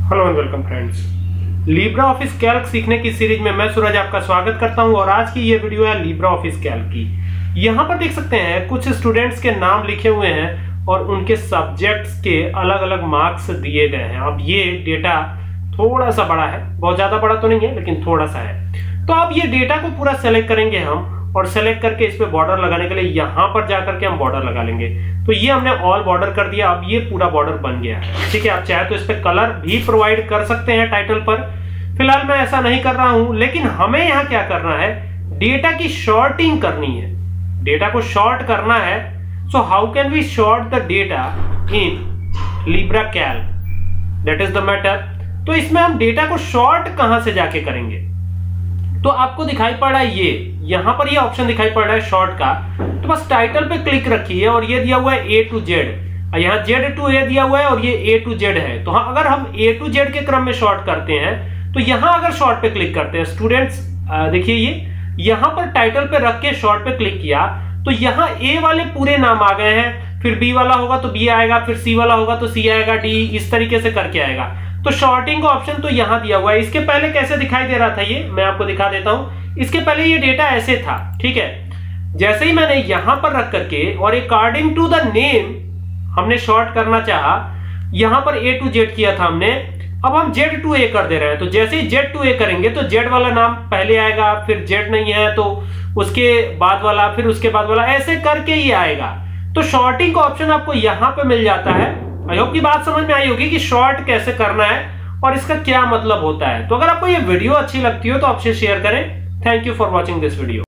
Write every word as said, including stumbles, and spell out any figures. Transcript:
Hello and welcome friends, Libre office Calc सीखने की series में मैं सूरज आपका स्वागत करता हूं और आज की ये वीडियो है लिब्रा ऑफिस कैल्क की। यहां पर देख सकते हैं कुछ स्टूडेंट्स के नाम लिखे हुए हैं और उनके सब्जेक्ट्स के अलग अलग मार्क्स दिए गए हैं। अब ये डेटा थोड़ा सा बड़ा है, बहुत ज्यादा बड़ा तो नहीं है लेकिन थोड़ा सा है। तो अब ये डेटा को पूरा सेलेक्ट करेंगे हम और सेलेक्ट करके इस पे बॉर्डर लगाने के लिए यहां पर जाकर के हम बॉर्डर लगा लेंगे। तो ये हमने ऑल बॉर्डर कर दिया, अब ये पूरा बॉर्डर बन गया है। ठीक है, आप चाहे तो इस पे कलर भी प्रोवाइड कर सकते हैं टाइटल पर। फिलहाल मैं ऐसा नहीं कर रहा हूं, लेकिन हमें यहां क्या करना है, डेटा की शॉर्टिंग करनी है, डेटा को शॉर्ट करना है। So how can we sort the data in Libre Calc, that is the matter. तो इसमें हम डेटा को शॉर्ट कहां से जाके करेंगे, तो आपको दिखाई पड़ रहा है ये यहां पर ये ऑप्शन दिखाई पड़ रहा है शॉर्ट का। तो बस टाइटल पे क्लिक रखिए और ये दिया हुआ है ए टू जेड, यहाँ जेड टू ए दिया हुआ है और ये ए टू जेड है। तो हाँ, अगर हम ए टू जेड के क्रम में शॉर्ट करते हैं तो यहां अगर शॉर्ट पे क्लिक करते हैं स्टूडेंट्स, देखिए ये यहां पर टाइटल पे रख के शॉर्ट पे क्लिक किया तो यहाँ ए वाले पूरे नाम आ गए हैं, फिर बी वाला होगा तो बी आएगा, फिर सी वाला होगा तो सी आएगा, डी इस तरीके से करके आएगा। तो शॉर्टिंग का ऑप्शन तो यहां दिया हुआ है। इसके पहले कैसे दिखाई दे रहा था ये मैं आपको दिखा देता हूं। इसके पहले ये डेटा ऐसे था, ठीक है। जैसे ही मैंने यहां पर रख करके और अकॉर्डिंग टू द नेम हमने शॉर्ट करना चाहा, यहां पर ए टू जेड किया था हमने, अब हम जेड टू ए कर दे रहे हैं। तो जैसे ही जेड टू ए करेंगे तो जेड वाला नाम पहले आएगा, फिर जेड नहीं है तो उसके बाद वाला, फिर उसके बाद वाला, ऐसे करके ही आएगा। तो शॉर्टिंग का ऑप्शन आपको यहां पर मिल जाता है। आई होप की बात समझ में आई होगी कि शॉर्ट कैसे करना है और इसका क्या मतलब होता है। तो अगर आपको ये वीडियो अच्छी लगती हो तो आपसे शेयर करें। Thank you for watching this video.